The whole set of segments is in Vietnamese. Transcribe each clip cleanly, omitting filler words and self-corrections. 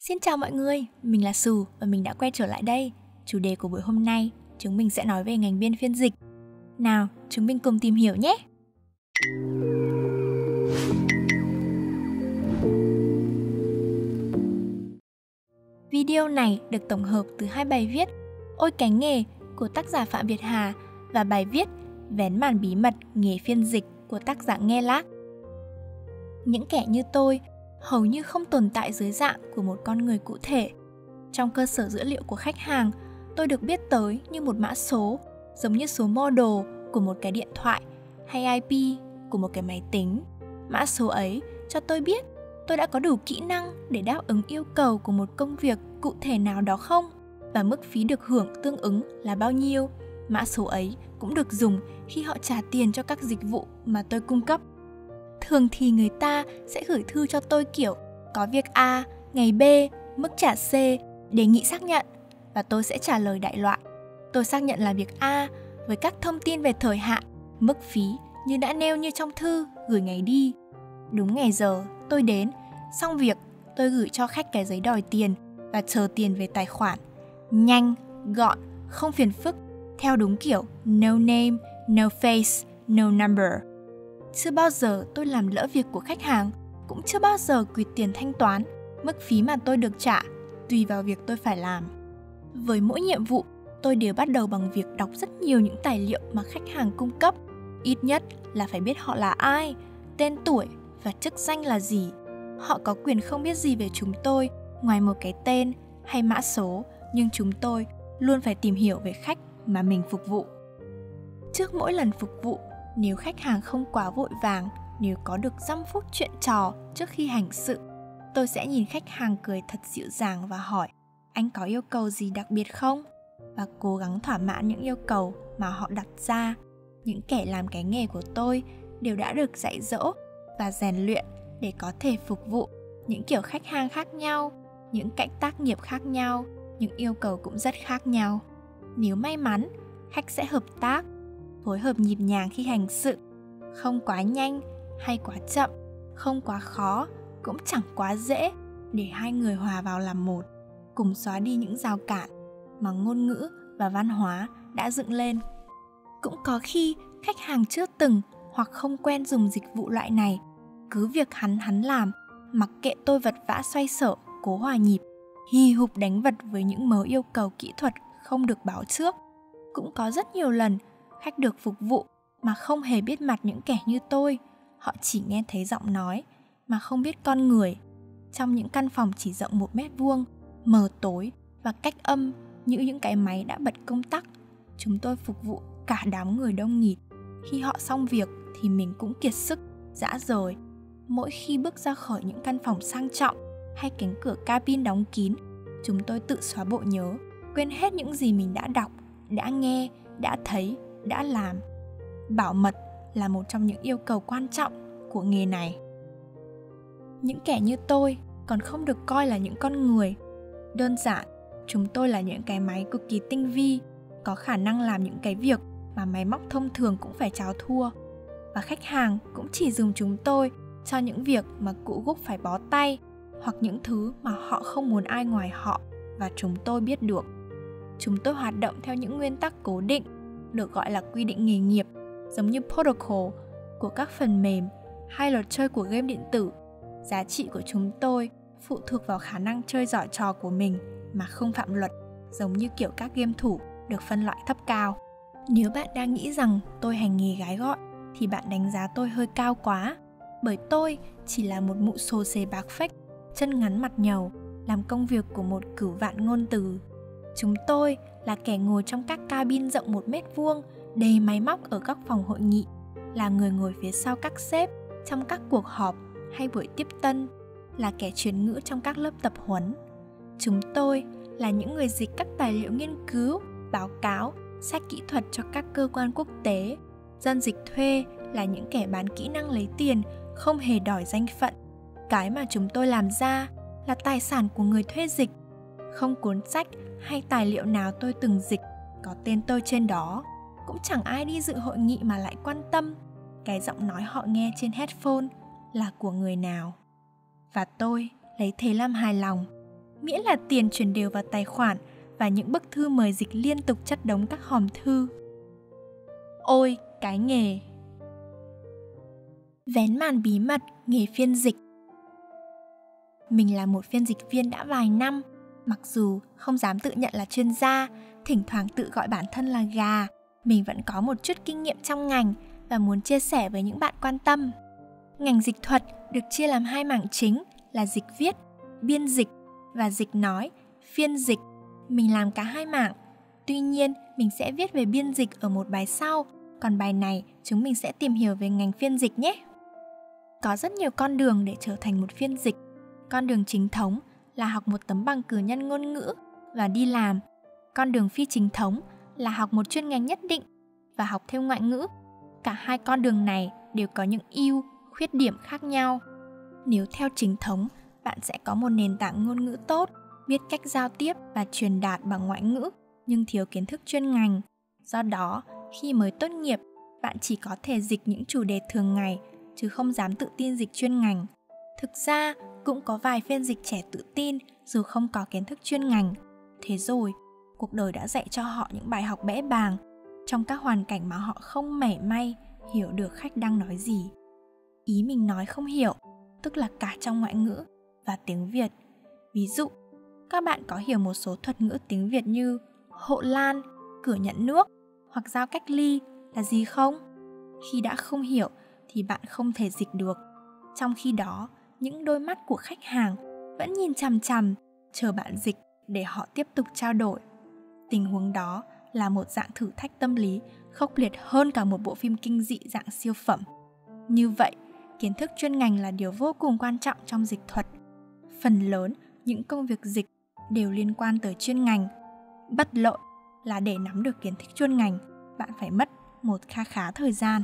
Xin chào mọi người, mình là Sù và mình đã quay trở lại đây. Chủ đề của buổi hôm nay, chúng mình sẽ nói về ngành biên phiên dịch. Nào, chúng mình cùng tìm hiểu nhé! Video này được tổng hợp từ 2 bài viết Ôi cái nghề của tác giả Phạm Việt Hà và bài viết Vén màn bí mật nghề phiên dịch của tác giả Nghe Lác. Những kẻ như tôi hầu như không tồn tại dưới dạng của một con người cụ thể. Trong cơ sở dữ liệu của khách hàng, tôi được biết tới như một mã số, giống như số model của một cái điện thoại hay IP của một cái máy tính. Mã số ấy cho tôi biết tôi đã có đủ kỹ năng để đáp ứng yêu cầu của một công việc cụ thể nào đó không, và mức phí được hưởng tương ứng là bao nhiêu. Mã số ấy cũng được dùng khi họ trả tiền cho các dịch vụ mà tôi cung cấp. Thường thì người ta sẽ gửi thư cho tôi kiểu có việc A, ngày B, mức trả C, đề nghị xác nhận, và tôi sẽ trả lời đại loại. Tôi xác nhận là việc A với các thông tin về thời hạn, mức phí như đã nêu như trong thư gửi ngày đi. Đúng ngày giờ tôi đến, xong việc tôi gửi cho khách cái giấy đòi tiền và chờ tiền về tài khoản. Nhanh, gọn, không phiền phức, theo đúng kiểu no name, no face, no number. Chưa bao giờ tôi làm lỡ việc của khách hàng, cũng chưa bao giờ quỵt tiền thanh toán. Mức phí mà tôi được trả tùy vào việc tôi phải làm. Với mỗi nhiệm vụ, tôi đều bắt đầu bằng việc đọc rất nhiều những tài liệu mà khách hàng cung cấp. Ít nhất là phải biết họ là ai, tên tuổi và chức danh là gì. Họ có quyền không biết gì về chúng tôi ngoài một cái tên hay mã số, nhưng chúng tôi luôn phải tìm hiểu về khách mà mình phục vụ. Trước mỗi lần phục vụ, nếu khách hàng không quá vội vàng, nếu có được 5 phút chuyện trò trước khi hành sự, tôi sẽ nhìn khách hàng cười thật dịu dàng và hỏi anh có yêu cầu gì đặc biệt không? Và cố gắng thỏa mãn những yêu cầu mà họ đặt ra. Những kẻ làm cái nghề của tôi đều đã được dạy dỗ và rèn luyện để có thể phục vụ những kiểu khách hàng khác nhau, những cạnh tác nghiệp khác nhau, những yêu cầu cũng rất khác nhau. Nếu may mắn, khách sẽ hợp tác, phối hợp nhịp nhàng khi hành sự, không quá nhanh hay quá chậm, không quá khó, cũng chẳng quá dễ, để hai người hòa vào làm một, cùng xóa đi những rào cản mà ngôn ngữ và văn hóa đã dựng lên. Cũng có khi khách hàng chưa từng hoặc không quen dùng dịch vụ loại này, cứ việc hắn làm, mặc kệ tôi vật vã xoay sở, cố hòa nhịp, hì hục đánh vật với những mớ yêu cầu kỹ thuật không được báo trước. Cũng có rất nhiều lần khách được phục vụ mà không hề biết mặt những kẻ như tôi. Họ chỉ nghe thấy giọng nói mà không biết con người. Trong những căn phòng chỉ rộng 1 mét vuông, mờ tối và cách âm như những cái máy đã bật công tắc, chúng tôi phục vụ cả đám người đông nghịt. Khi họ xong việc thì mình cũng kiệt sức, rã rời. Mỗi khi bước ra khỏi những căn phòng sang trọng hay cánh cửa cabin đóng kín, chúng tôi tự xóa bộ nhớ, quên hết những gì mình đã đọc, đã nghe, đã thấy, đã làm. Bảo mật là một trong những yêu cầu quan trọng của nghề này. Những kẻ như tôi còn không được coi là những con người. Đơn giản, chúng tôi là những cái máy cực kỳ tinh vi, có khả năng làm những cái việc mà máy móc thông thường cũng phải chào thua. Và khách hàng cũng chỉ dùng chúng tôi cho những việc mà cụ Gúc phải bó tay, hoặc những thứ mà họ không muốn ai ngoài họ và chúng tôi biết được. Chúng tôi hoạt động theo những nguyên tắc cố định, được gọi là quy định nghề nghiệp, giống như protocol của các phần mềm hay luật chơi của game điện tử. Giá trị của chúng tôi phụ thuộc vào khả năng chơi giỏi trò của mình mà không phạm luật, giống như kiểu các game thủ được phân loại thấp cao. Nếu bạn đang nghĩ rằng tôi hành nghề gái gọi thì bạn đánh giá tôi hơi cao quá, bởi tôi chỉ là một mụ xồ xề bạc phách, chân ngắn mặt nhầu, làm công việc của một cửu vạn ngôn từ. Chúng tôi là kẻ ngồi trong các cabin rộng 1 mét vuông, đầy máy móc ở các phòng hội nghị, là người ngồi phía sau các sếp trong các cuộc họp hay buổi tiếp tân, là kẻ truyền ngữ trong các lớp tập huấn. Chúng tôi là những người dịch các tài liệu nghiên cứu, báo cáo, sách kỹ thuật cho các cơ quan quốc tế. Dân dịch thuê là những kẻ bán kỹ năng lấy tiền, không hề đòi danh phận. Cái mà chúng tôi làm ra là tài sản của người thuê dịch. Không cuốn sách hay tài liệu nào tôi từng dịch có tên tôi trên đó. Cũng chẳng ai đi dự hội nghị mà lại quan tâm cái giọng nói họ nghe trên headphone là của người nào. Và tôi lấy thế làm hài lòng. miễn là tiền chuyển đều vào tài khoản và những bức thư mời dịch liên tục chất đống các hòm thư. Ôi, cái nghề! Vén màn bí mật nghề phiên dịch. Mình là một phiên dịch viên đã vài năm, mặc dù không dám tự nhận là chuyên gia, thỉnh thoảng tự gọi bản thân là gà, mình vẫn có một chút kinh nghiệm trong ngành và muốn chia sẻ với những bạn quan tâm. Ngành dịch thuật được chia làm 2 mảng chính là dịch viết, biên dịch và dịch nói, phiên dịch. Mình làm cả 2 mảng. Tuy nhiên, mình sẽ viết về biên dịch ở một bài sau, còn bài này chúng mình sẽ tìm hiểu về ngành phiên dịch nhé. Có rất nhiều con đường để trở thành một phiên dịch. Con đường chính thống là học một tấm bằng cử nhân ngôn ngữ và đi làm. Con đường phi chính thống là học một chuyên ngành nhất định và học thêm ngoại ngữ. Cả 2 con đường này đều có những ưu, khuyết điểm khác nhau. Nếu theo chính thống, bạn sẽ có một nền tảng ngôn ngữ tốt, biết cách giao tiếp và truyền đạt bằng ngoại ngữ, nhưng thiếu kiến thức chuyên ngành. Do đó, khi mới tốt nghiệp, bạn chỉ có thể dịch những chủ đề thường ngày, chứ không dám tự tin dịch chuyên ngành. Thực ra, cũng có vài phiên dịch trẻ tự tin dù không có kiến thức chuyên ngành. Thế rồi, cuộc đời đã dạy cho họ những bài học bẽ bàng trong các hoàn cảnh mà họ không mảy may hiểu được khách đang nói gì. Ý mình nói không hiểu, tức là cả trong ngoại ngữ và tiếng Việt. Ví dụ, các bạn có hiểu một số thuật ngữ tiếng Việt như hộ lan, cửa nhận nước hoặc giao cách ly là gì không? Khi đã không hiểu thì bạn không thể dịch được. Trong khi đó, những đôi mắt của khách hàng vẫn nhìn chằm chằm, chờ bạn dịch để họ tiếp tục trao đổi. Tình huống đó là một dạng thử thách tâm lý khốc liệt hơn cả một bộ phim kinh dị dạng siêu phẩm. Như vậy, kiến thức chuyên ngành là điều vô cùng quan trọng trong dịch thuật. Phần lớn những công việc dịch đều liên quan tới chuyên ngành. Bất lợi là để nắm được kiến thức chuyên ngành, bạn phải mất một khá thời gian.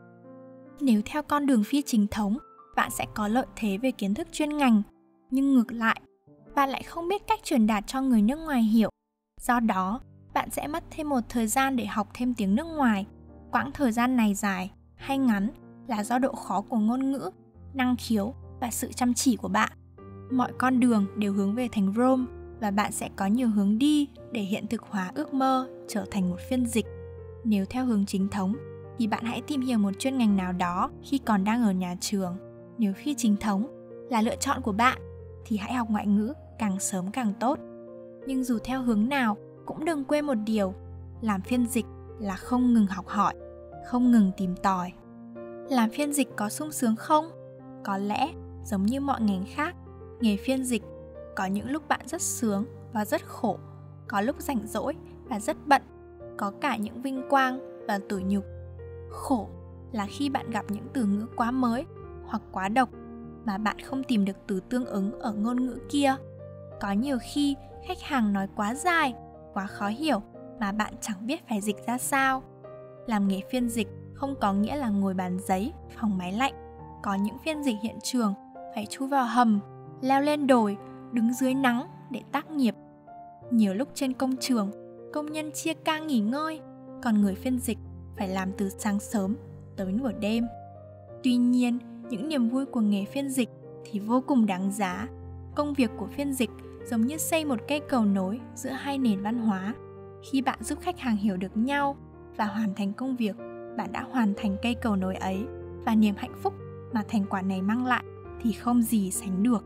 Nếu theo con đường phi chính thống, bạn sẽ có lợi thế về kiến thức chuyên ngành, nhưng ngược lại, bạn lại không biết cách truyền đạt cho người nước ngoài hiểu. Do đó, bạn sẽ mất thêm một thời gian để học thêm tiếng nước ngoài. Quãng thời gian này dài hay ngắn là do độ khó của ngôn ngữ, năng khiếu và sự chăm chỉ của bạn. Mọi con đường đều hướng về thành Rome và bạn sẽ có nhiều hướng đi để hiện thực hóa ước mơ trở thành một phiên dịch. Nếu theo hướng chính thống, thì bạn hãy tìm hiểu một chuyên ngành nào đó khi còn đang ở nhà trường. Nếu phi chính thống là lựa chọn của bạn, thì hãy học ngoại ngữ càng sớm càng tốt. Nhưng dù theo hướng nào, cũng đừng quên một điều, làm phiên dịch là không ngừng học hỏi, không ngừng tìm tòi. Làm phiên dịch có sung sướng không? Có lẽ, giống như mọi ngành khác, nghề phiên dịch có những lúc bạn rất sướng và rất khổ, có lúc rảnh rỗi và rất bận, có cả những vinh quang và tủi nhục. Khổ là khi bạn gặp những từ ngữ quá mới hoặc quá độc mà bạn không tìm được từ tương ứng ở ngôn ngữ kia. Có nhiều khi khách hàng nói quá dài, quá khó hiểu mà bạn chẳng biết phải dịch ra sao. Làm nghề phiên dịch không có nghĩa là ngồi bàn giấy, phòng máy lạnh. Có những phiên dịch hiện trường phải chui vào hầm, leo lên đồi, đứng dưới nắng để tác nghiệp. Nhiều lúc trên công trường, công nhân chia ca nghỉ ngơi, còn người phiên dịch phải làm từ sáng sớm tới nửa đêm. Tuy nhiên, những niềm vui của nghề phiên dịch thì vô cùng đáng giá. Công việc của phiên dịch giống như xây một cây cầu nối giữa 2 nền văn hóa. Khi bạn giúp khách hàng hiểu được nhau và hoàn thành công việc, bạn đã hoàn thành cây cầu nối ấy, và niềm hạnh phúc mà thành quả này mang lại thì không gì sánh được.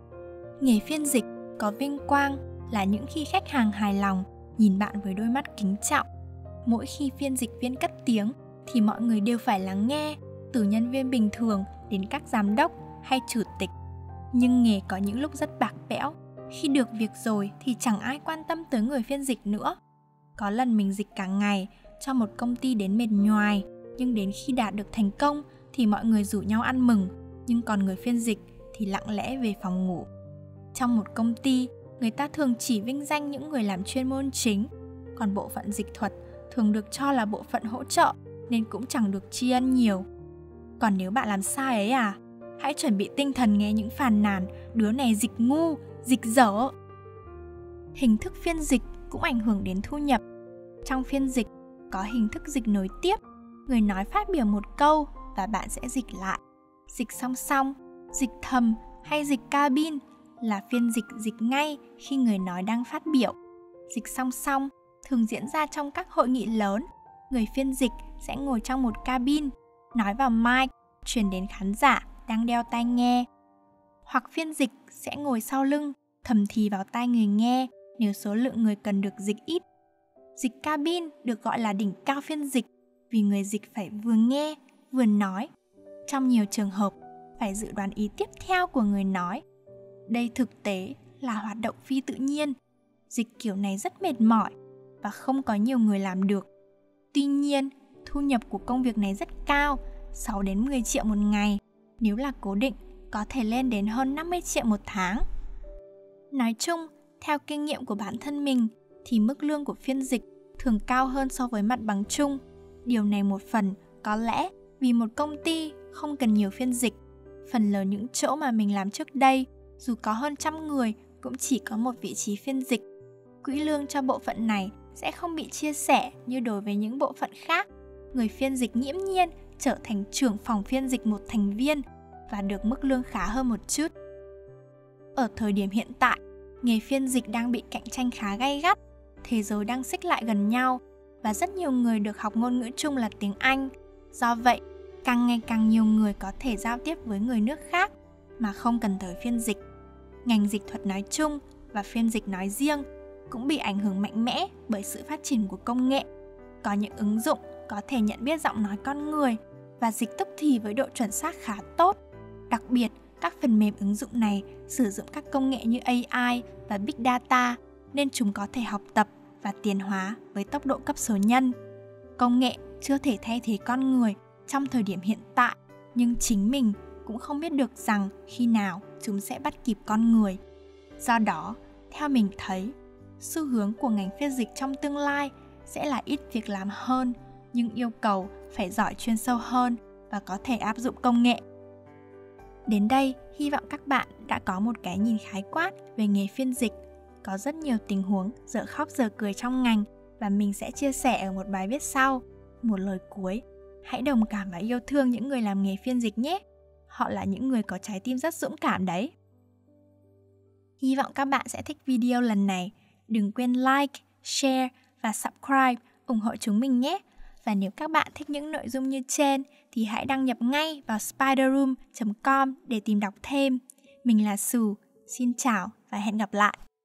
Nghề phiên dịch có vinh quang là những khi khách hàng hài lòng, nhìn bạn với đôi mắt kính trọng. Mỗi khi phiên dịch viên cất tiếng thì mọi người đều phải lắng nghe, từ nhân viên bình thường đến các giám đốc hay chủ tịch. Nhưng nghề có những lúc rất bạc bẽo, khi được việc rồi thì chẳng ai quan tâm tới người phiên dịch nữa. Có lần mình dịch cả ngày cho một công ty đến mệt nhoài, nhưng đến khi đạt được thành công thì mọi người rủ nhau ăn mừng, nhưng còn người phiên dịch thì lặng lẽ về phòng ngủ. Trong một công ty, người ta thường chỉ vinh danh những người làm chuyên môn chính, còn bộ phận dịch thuật thường được cho là bộ phận hỗ trợ nên cũng chẳng được tri ân nhiều. Còn nếu bạn làm sai ấy hãy chuẩn bị tinh thần nghe những phàn nàn đứa này dịch ngu, dịch dở. Hình thức phiên dịch cũng ảnh hưởng đến thu nhập. Trong phiên dịch có hình thức dịch nối tiếp, người nói phát biểu một câu và bạn sẽ dịch lại. Dịch song song, dịch thầm hay dịch cabin là phiên dịch ngay khi người nói đang phát biểu. Dịch song song thường diễn ra trong các hội nghị lớn. Người phiên dịch sẽ ngồi trong một cabin, nói vào mic, truyền đến khán giả đang đeo tai nghe. Hoặc phiên dịch sẽ ngồi sau lưng, thầm thì vào tai người nghe nếu số lượng người cần được dịch ít. Dịch cabin được gọi là đỉnh cao phiên dịch vì người dịch phải vừa nghe, vừa nói. Trong nhiều trường hợp, phải dự đoán ý tiếp theo của người nói. Đây thực tế là hoạt động phi tự nhiên. Dịch kiểu này rất mệt mỏi và không có nhiều người làm được. Tuy nhiên, thu nhập của công việc này rất cao, 6 đến 10 triệu một ngày. Nếu là cố định, có thể lên đến hơn 50 triệu một tháng. Nói chung, theo kinh nghiệm của bản thân mình, thì mức lương của phiên dịch thường cao hơn so với mặt bằng chung. Điều này một phần có lẽ vì một công ty không cần nhiều phiên dịch. Phần lớn những chỗ mà mình làm trước đây, dù có hơn 100 người, cũng chỉ có một vị trí phiên dịch. Quỹ lương cho bộ phận này sẽ không bị chia sẻ như đối với những bộ phận khác. Người phiên dịch nghiễm nhiên trở thành trưởng phòng phiên dịch một thành viên và được mức lương khá hơn một chút. Ở thời điểm hiện tại, nghề phiên dịch đang bị cạnh tranh khá gay gắt, thế giới đang xích lại gần nhau và rất nhiều người được học ngôn ngữ chung là tiếng Anh. Do vậy, càng ngày càng nhiều người có thể giao tiếp với người nước khác mà không cần tới phiên dịch. Ngành dịch thuật nói chung và phiên dịch nói riêng cũng bị ảnh hưởng mạnh mẽ bởi sự phát triển của công nghệ. Có những ứng dụng có thể nhận biết giọng nói con người và dịch tức thì với độ chuẩn xác khá tốt. Đặc biệt, các phần mềm ứng dụng này sử dụng các công nghệ như AI và Big Data nên chúng có thể học tập và tiến hóa với tốc độ cấp số nhân. Công nghệ chưa thể thay thế con người trong thời điểm hiện tại, nhưng chính mình cũng không biết được rằng khi nào chúng sẽ bắt kịp con người. Do đó, theo mình thấy, xu hướng của ngành phiên dịch trong tương lai sẽ là ít việc làm hơn, nhưng yêu cầu phải giỏi chuyên sâu hơn và có thể áp dụng công nghệ. Đến đây, hy vọng các bạn đã có một cái nhìn khái quát về nghề phiên dịch. Có rất nhiều tình huống dở khóc dở cười trong ngành và mình sẽ chia sẻ ở một bài viết sau. Một lời cuối, hãy đồng cảm và yêu thương những người làm nghề phiên dịch nhé. Họ là những người có trái tim rất dũng cảm đấy. Hy vọng các bạn sẽ thích video lần này. Đừng quên like, share và subscribe ủng hộ chúng mình nhé. Và nếu các bạn thích những nội dung như trên thì hãy đăng nhập ngay vào spiderroom.com để tìm đọc thêm. Mình là Sù, xin chào và hẹn gặp lại.